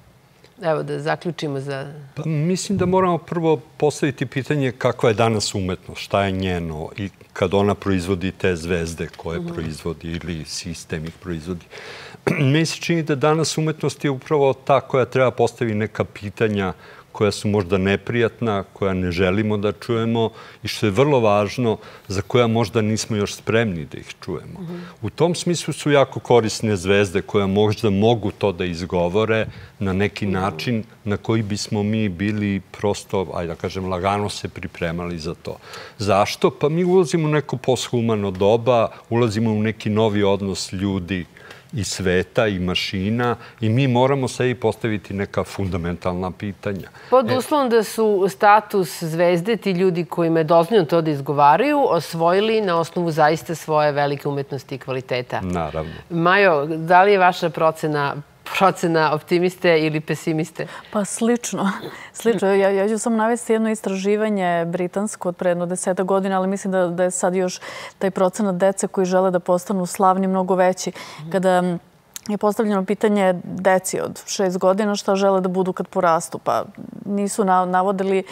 Evo da zaključimo za... Pa, mislim da moramo prvo postaviti pitanje kakva je danas umetnost, šta je njeno i kad ona proizvodi te zvezde koje mm-hmm. proizvodi ili sistem ih proizvodi. Meni se čini da danas umetnost je upravo ta koja treba postaviti neka pitanja koja su možda neprijatna, koja ne želimo da čujemo i što je vrlo važno, za koja možda nismo još spremni da ih čujemo. Mm-hmm. U tom smislu su jako korisne zvezde koje možda mogu to da izgovore na neki mm-hmm. način na koji bismo mi bili prosto, ajde da kažem, lagano se pripremali za to. Zašto? Pa mi ulazimo u neko posthumano doba, ulazimo u neki novi odnos ljudi i sveta i mašina i mi moramo sebi postaviti neka fundamentalna pitanja. Pod uslovom da su status zvezde ti ljudi kojima je dozvoljeno to da izgovaraju osvojili na osnovu zaista svoje velike umetnosti i kvaliteta. Naravno. Majo, da li je vaša procena procena optimiste ili pesimiste? Pa slično. Slično. Ja, ja ću sam navesti jedno istraživanje britansko od pre jedno deseta godina, ali mislim da, da je sad još taj procenat dece koji žele da postanu slavni mnogo veći. Kada je postavljeno pitanje deci od šest godina šta žele da budu kad porastu, pa nisu navodili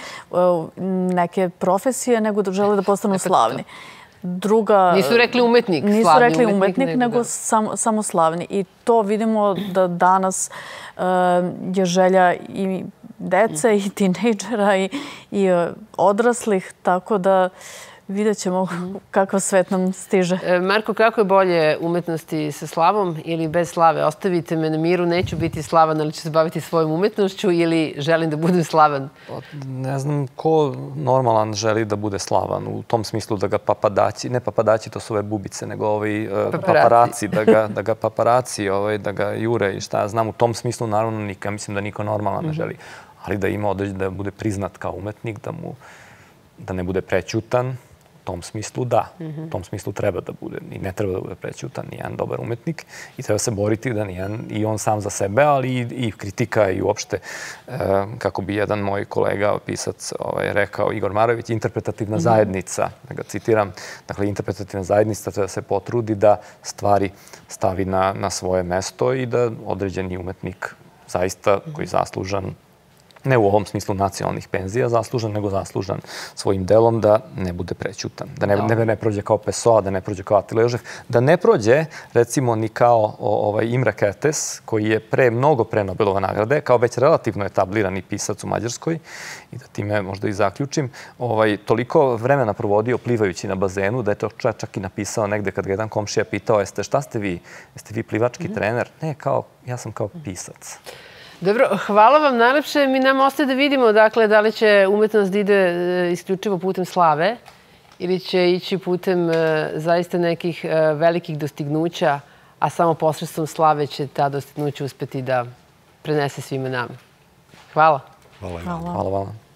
neke profesije, nego da žele da postanu slavni. Druga, nisu rekli umetnik, nisu slavni rekli umetnik, umetnik, nego, nego samo, samo slavni. I to vidimo da danas uh, je želja i dece, i tinejdžera, i, i uh, odraslih, tako da vidjet ćemo kakav svet nam stiže. Marko, kako je bolje umetnosti sa slavom ili bez slave? Ostavite me na miru, neću biti slavan, ali ću se baviti svojom umetnošću ili želim da budem slavan? Ne znam ko normalan želi da bude slavan u tom smislu da ga papadaći, ne papadaći, to su ove bubice, nego ovi paparaci, da ga, da ga paparaci, ovaj, da ga jure i šta ja znam. U tom smislu naravno nikad, mislim da niko normalan ne želi, ali da ima određen, da bude priznat kao umetnik, da mu da ne bude prećutan. U tom smislu da. U tom smislu treba da bude. I ne treba da bude prećutan nijedan dobar umetnik. I treba se boriti da nijedan i on sam za sebe, ali i, i kritika i uopšte, e, kako bi jedan moj kolega, pisac, ovaj, rekao, Igor Marović, interpretativna mm-hmm. zajednica, da ga citiram, dakle, interpretativna zajednica treba se potrudi da stvari stavi na, na svoje mesto i da određeni umetnik zaista koji je zaslužan, ne u ovom smislu nacionalnih penzija zaslužan, nego zaslužan svojim delom da ne bude prećutan. Da ne, ne, ne prođe kao Pessoa, da ne prođe kao Attila Jožef, da ne prođe, recimo, ni kao ovaj, Imre Kertész, koji je pre, mnogo pre Nobelove nagrade, kao već relativno etablirani pisac u Mađarskoj, i da time možda i zaključim, ovaj, toliko vremena provodio plivajući na bazenu, da je to čak i napisao negde kad ga jedan komšija pitao, jeste, šta ste vi? Jeste vi plivački mm-hmm. trener? Ne, kao, ja sam kao pisac. Dobro, hvala vam najlepše. Mi nam ostaje da vidimo dakle, da li će umetnost da ide isključivo putem slave ili će ići putem zaista nekih velikih dostignuća, a samo posredstvom slave će ta dostignuća uspeti da prenese svima nama. Hvala. Hvala. Hvala vam.